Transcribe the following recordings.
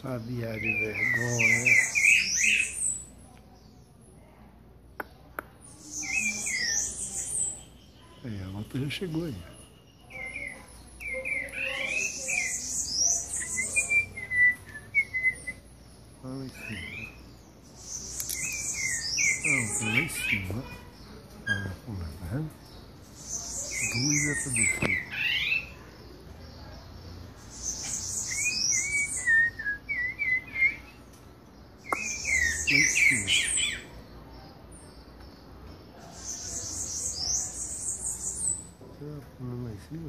Sabia de vergonha. Aí, a moto já chegou aí. Olha lá em cima. Não, tá lá em cima. Olha, tá vendo? Doida pra descer. Lá em cima. Tá pulando lá em cima?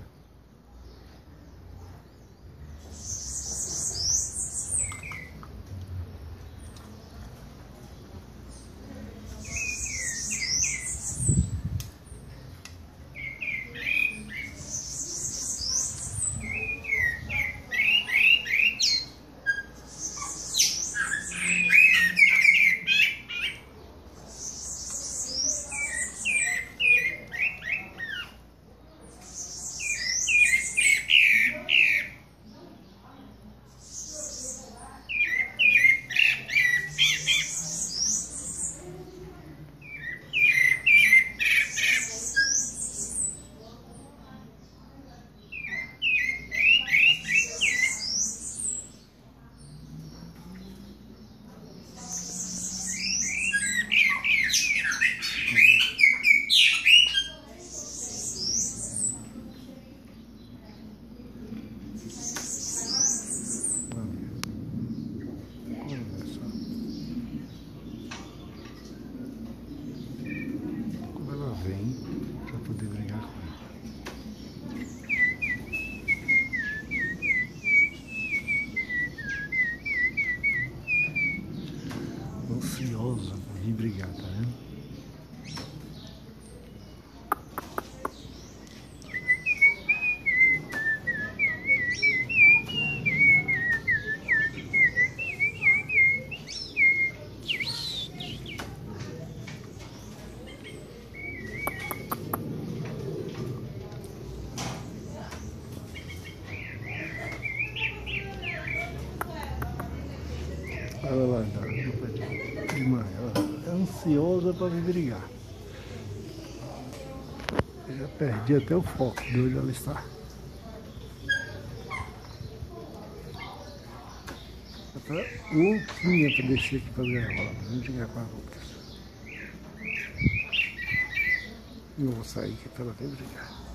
Vem para poder brigar com ele. Ansiosa para vir brigar, tá vendo? Olha lá, de mãe, é ansiosa para vir brigar. Eu já perdi até o foco de onde ela está. Até louquinha para descer aqui para as gaiolas. Vamos chegar com as outras. Eu vou sair aqui para ela vir brigar.